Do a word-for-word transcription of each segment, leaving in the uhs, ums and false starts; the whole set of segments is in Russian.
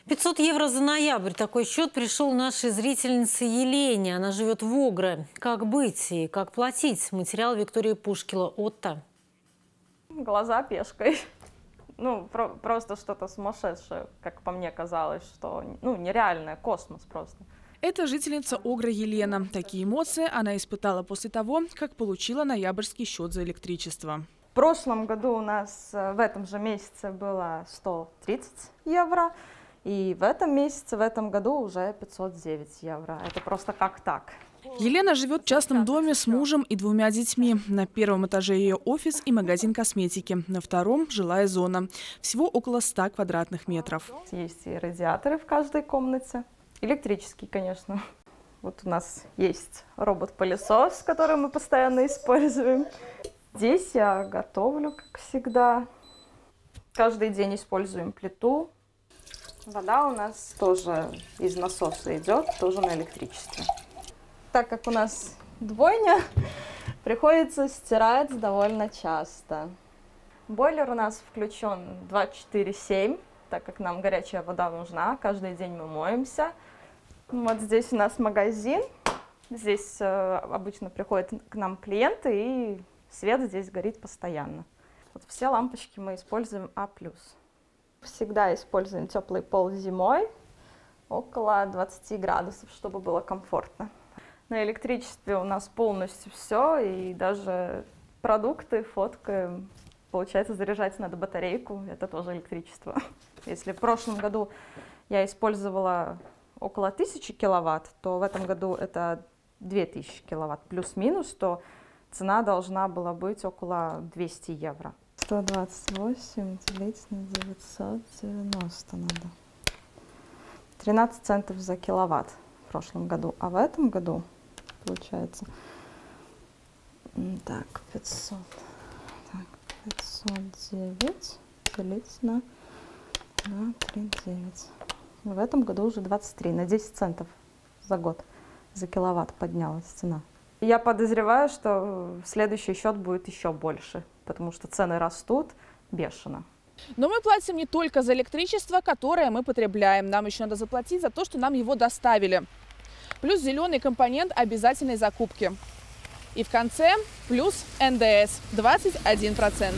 пятьсот евро за ноябрь. Такой счет пришел нашей зрительнице Елене. Она живет в Огре. Как быть и как платить? Материал Виктории Пушкила. Отто. Глаза пешкой. Ну, про просто что-то сумасшедшее, как по мне казалось, что ну, нереальное, космос просто. Это жительница Огра Елена. Такие эмоции она испытала после того, как получила ноябрьский счет за электричество. В прошлом году у нас в этом же месяце было сто тридцать евро. И в этом месяце, в этом году уже пятьсот девять евро. Это просто как так. Елена живет в частном доме с мужем и двумя детьми. На первом этаже ее офис и магазин косметики. На втором – жилая зона. Всего около ста квадратных метров. Есть и радиаторы в каждой комнате. Электрический, конечно. Вот у нас есть робот-пылесос, который мы постоянно используем. Здесь я готовлю, как всегда. Каждый день используем плиту. Вода у нас тоже из насоса идет, тоже на электричестве. Так как у нас двойня, приходится стирать довольно часто. Бойлер у нас включен двадцать четыре семь, так как нам горячая вода нужна. Каждый день мы моемся. Вот здесь у нас магазин. Здесь э, обычно приходят к нам клиенты, и свет здесь горит постоянно. Вот все лампочки мы используем А плюс. Всегда используем теплый пол зимой, около двадцати градусов, чтобы было комфортно. На электричестве у нас полностью все, и даже продукты фоткаем. Получается, заряжать надо батарейку, это тоже электричество. Если в прошлом году я использовала около тысячи киловатт, то в этом году это две тысячи киловатт плюс-минус, то цена должна была быть около двухсот евро. сто двадцать восемь делить на девятьсот девяносто надо. тринадцать центов за киловатт в прошлом году, а в этом году получается так, пятьсот, так, пятьсот девять делить на, на три девять. В этом году уже двадцать три, на десять центов за год за киловатт поднялась цена. Я подозреваю, что следующий счет будет еще больше, потому что цены растут бешено. Но мы платим не только за электричество, которое мы потребляем. Нам еще надо заплатить за то, что нам его доставили. Плюс зеленый компонент обязательной закупки. И в конце плюс эн дэ эс двадцать один процент.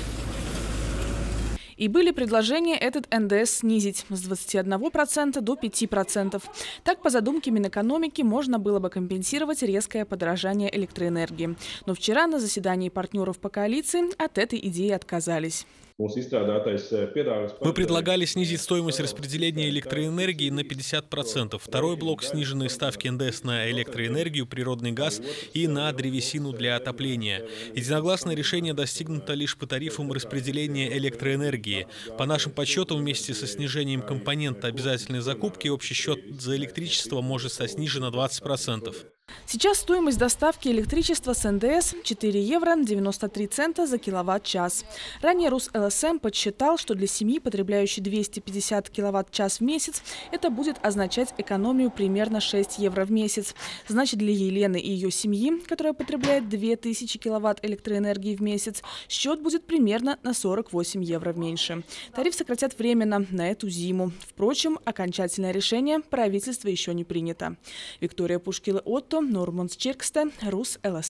И были предложения этот эн дэ эс снизить с двадцати одного процента до пяти процентов. Так, по задумке Минэкономики, можно было бы компенсировать резкое подорожание электроэнергии. Но вчера на заседании партнеров по коалиции от этой идеи отказались. Мы предлагали снизить стоимость распределения электроэнергии на пятьдесят процентов. Второй блок – сниженные ставки эн дэ эс на электроэнергию, природный газ и на древесину для отопления. Единогласное решение достигнуто лишь по тарифам распределения электроэнергии. По нашим подсчетам, вместе со снижением компонента обязательной закупки, общий счет за электричество может стать ниже на двадцать процентов. Сейчас стоимость доставки электричества с эн дэ эс четыре евро девяносто три цента за киловатт-час. Ранее РусЛСМ подсчитал, что для семьи, потребляющей двести пятьдесят киловатт-час в месяц, это будет означать экономию примерно шесть евро в месяц. Значит, для Елены и ее семьи, которая потребляет две тысячи киловатт электроэнергии в месяц, счет будет примерно на сорок восемь евро меньше. Тариф сократят временно, на эту зиму. Впрочем, окончательное решение правительства еще не принято. Виктория Пушкила, Отто, Норманс Черксте, РусЛСМ.